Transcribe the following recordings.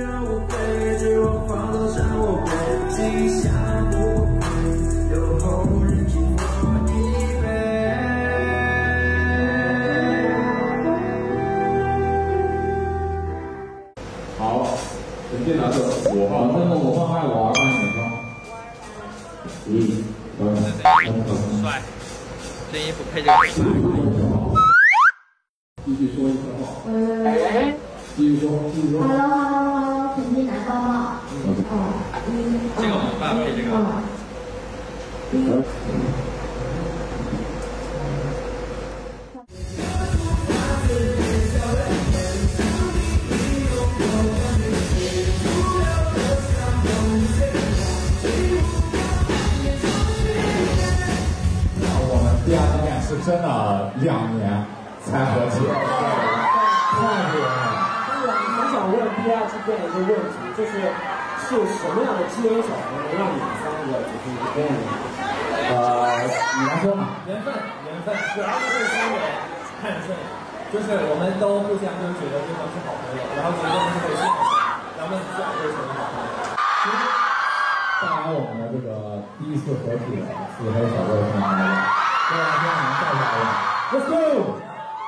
让我背，只我放得下我背，记下不悔，有后人敬我一杯。 好，陈建拿着5号，那么5号卖我200美金。 帅，这衣服配这个帅。 继续说一次话。继续说。 Hello， 成绩拿高帽。 这个我们爸配这个。 我们第2次面是真的2年才合体，太厉害了。 很想问第2次见一个问题，就是什么样的机缘巧合能让你们3个就是一个 band 呢？ 你来说嘛。 缘分，主要就是3个人看顺眼，就是我们都互相都觉得对方是好朋友，然后觉得我们是可以信任的，然后自然就成为好朋友。 带来我们的这个第1次合体的4黑小哥同学们，各位先让我们带下来 ，Let's go！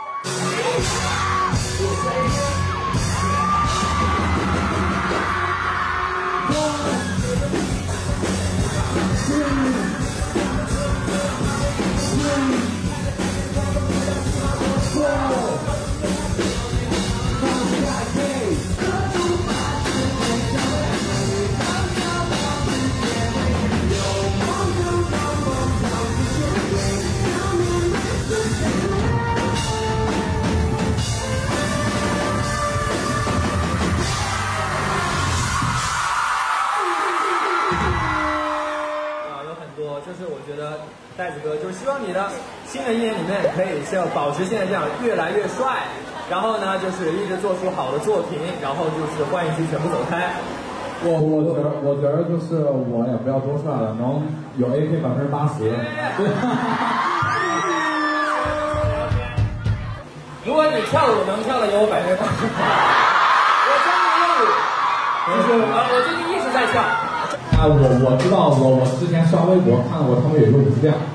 就是我觉得袋子哥，就是希望你的新的1年里面可以像保持现在这样越来越帅，然后呢就是一直做出好的作品，然后就是换一期全部走开。 我觉得就是我也不要多帅了，能有 AK 80%。 如果你跳舞能跳的有我80%，我真的用舞，就是我最近一直在跳。 我知道，我之前刷微博看过他们有一个舞是这样。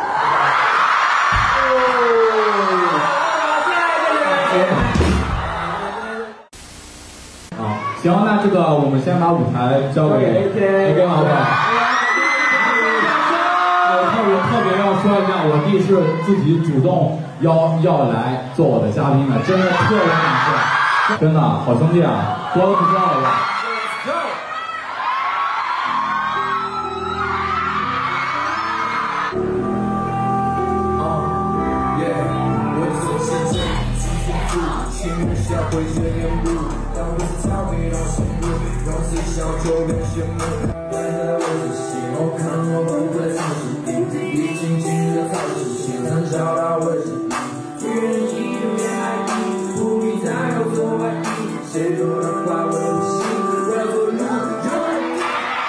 好，行，那这个我们先把舞台交给 AK 老板。我特别要说一下，我弟是自己主动要来做我的嘉宾的，真的特别感谢，真的好兄弟啊，说都不知道了吧。 会学点舞，当我是草莓让生物，让谁笑就变羡慕。原来我是西欧，看我不会唱诗地，一进进的草是心，很找到我是一人一人恋爱地，不必再要做外地，谁说的话我不信，我要做路人。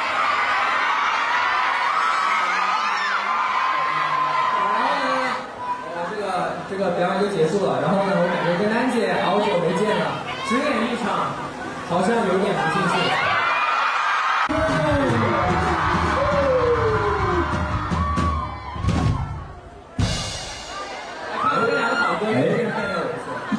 这个表演就结束了，然后呢，我感觉跟丹姐好久没见了，只演1场，好像有点不尽兴。看我这2个好哥，有点太没有人气了。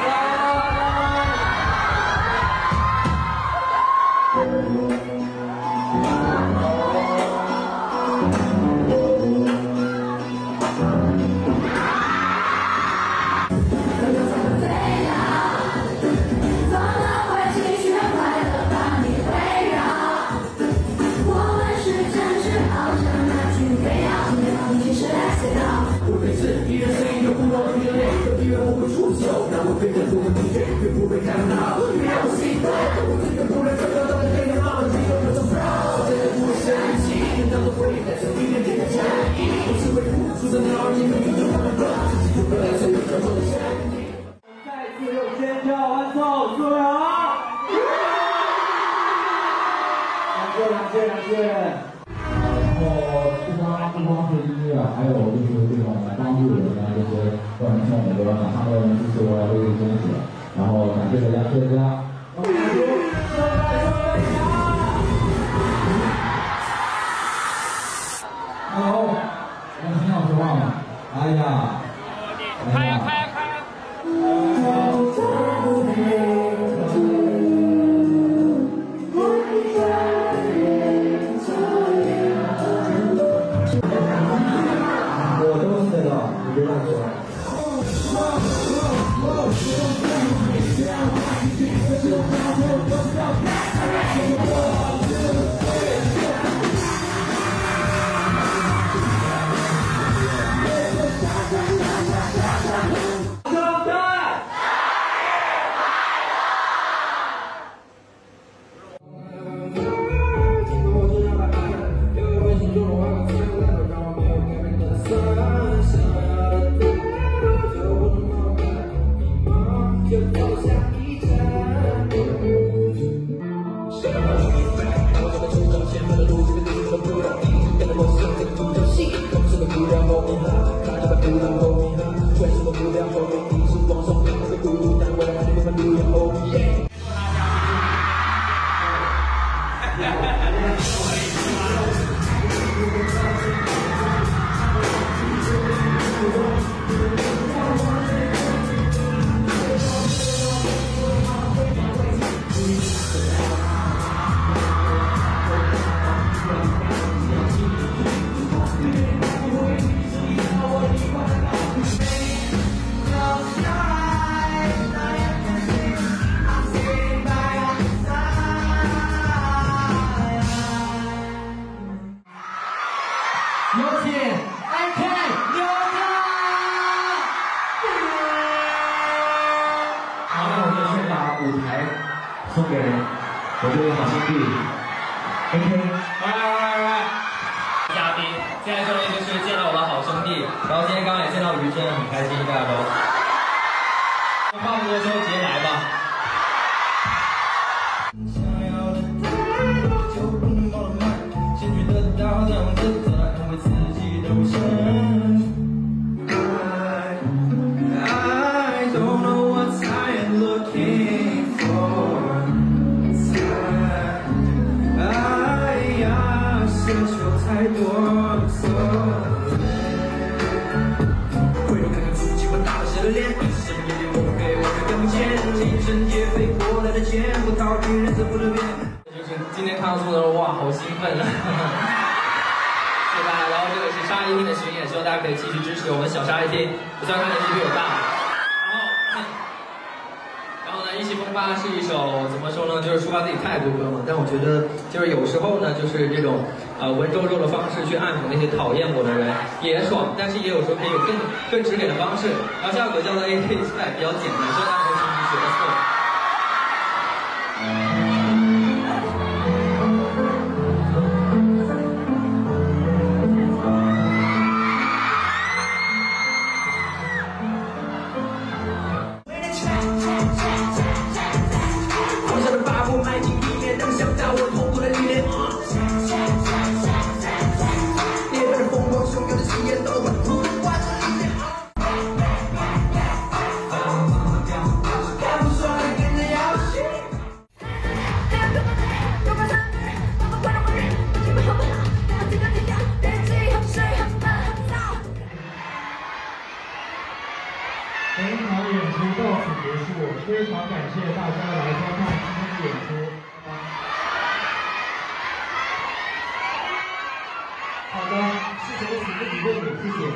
不光是音乐，还有就是这种帮助人的这些个人听我们歌，马上都能支持我，为坚持，然后感谢大家，谢谢大家。 有请 AK 牛哥。 好，那我们先把舞台送给我这位好兄弟 AK。 嘉宾，现在这里就是见到我的好兄弟，然后今天刚刚也见到于真，很开心，大家都。话不多说，直接来吧。 就是今天看到这么多人，哇，好兴奋啊！谢谢大家。然后这个是沙一厅的巡演，希望大家可以继续支持我们小沙一厅。虽然他年纪比我大，然后呢，意气风发是一首怎么说呢，就是抒发自己态度歌嘛。但我觉得就是有时候呢，就是这种文绉绉的方式去按摩那些讨厌我的人也爽，但是也有时候可以有更直给的方式。然后这首歌叫做 AK Style， 比较简单，所以大家可以轻轻学得错。 本场演出到此结束，非常感谢大家来观看今天的演出。好的，事前的请自己认领，谢谢。